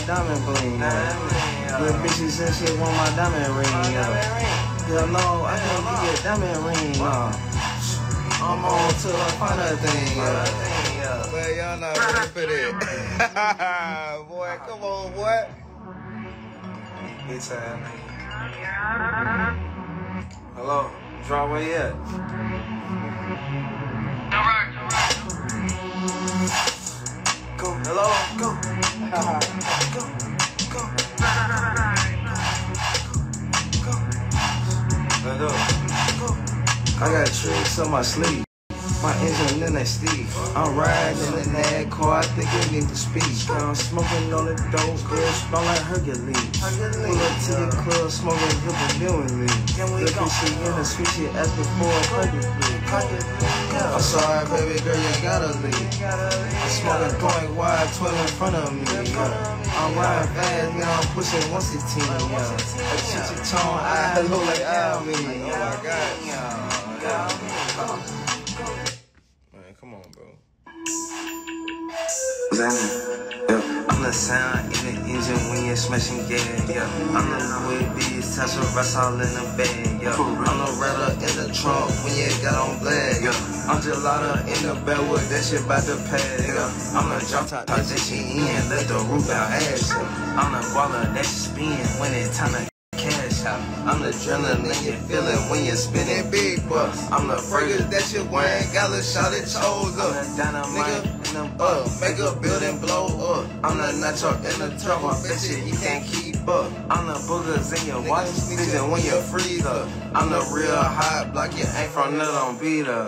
diamond bling, yeah. Good bitches and shit want my diamond ring, yeah. Hell no, I can't get your diamond ring, I'm on to the finer thing, yeah. Man, y'all not ready for that. Boy, come on, boy. Good time. Hello, draw where you at? Go, hello, go, go. I got tricks on my sleeve. My engine in that Steve. I'm riding in that car, I think it need to speak. I'm smoking on the dope, bitch, smell like Hercules. Pull up to the club, smoking good and doing leave. Look at she in the sweet shit, ask before perfectly. I'm sorry, baby girl, you gotta leave. I'm smoking point wide, 12 in front of me. I'm riding fast, I'm pushing 116. That shit tone, I look like Alvin. Oh my God. Man, come on, bro. I'm the sound in the engine when you're smashing gas, yeah. I'm the Louis V, touch of rest all in the bag, yeah. I'm the rider in the trunk when you got on black, yeah. I'm gelato in the backwood, that shit about to pass, yeah. I'm the drop top, that shit in, let the roof out ass, yeah. I'm the baller that spin when it's time to cash out. I'm the adrenaline you feeling when you're spinning big bucks. I'm the burgers that you wearing, got a shot at toes up. Nigga, make a building blow up. I'm the nacho in the trouble, bitch, you can't keep up. I'm the boogers in your watch, vision when you freeze up. I'm the real hot block, you ain't from none on beat up.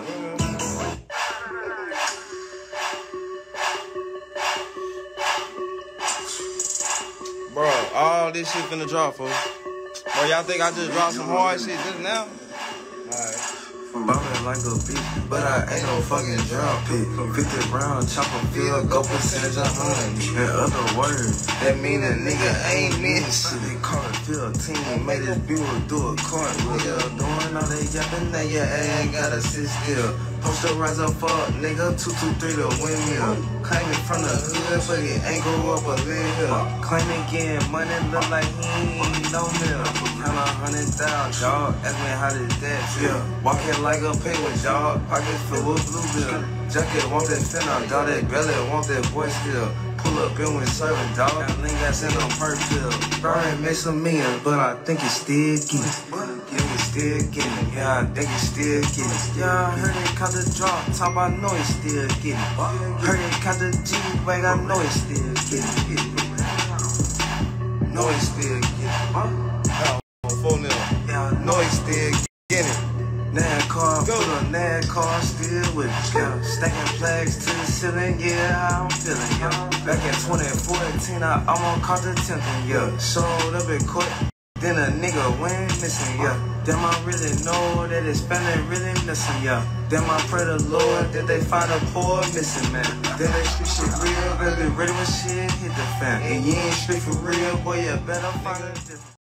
Bro, all this shit finna drop, folks. Bro, y'all think I just dropped some hard shit just now? Alright. Bumping like a beat, but I ain't no fucking drop pick. 50 round, chopper field, go percentage 100. In other words, that mean a nigga ain't meant shit. They call it 15, made this bugle do a cartwheel. Doing all that yapping, now your ass ain't gotta sit still. Posterize up fuck, nigga, 223 the windmill. Claiming from the hood, but he ain't grow up a little. Claiming getting money, look like he ain't no mill. Count 100,000, dawg, ask me how did that feel. Walking like a penguin, dawg, pockets full of blue bill. Jacket want that fentanyl, dawg, that belly want that boy still. Pull up in with serving, dawg, that nigga got sent on perk pill. Brian made some millions, but I think it's still getting it. Still getting it, yeah, I think it's still getting it. Yeah, I heard it caught the drop, top, I know it's still getting it. Heard it caught the G-Wag, I know it's still getting it. Know it's still getting it. Yeah, I know it's still getting it. NASCAR, put a NASCAR still with it, yeah. Stacking flags to the ceiling, yeah, how I'm feeling, yeah. Back in 2014, I almost caught the 10th, yeah. Showed up in court. Then a nigga went missing, yeah. Damn, I really know that it's family really missing, yeah. Damn, I pray the Lord that they find a poor missing man. Then they street shit real, baby, ready when shit hit the fan. And you ain't straight for real, boy, you better find a different.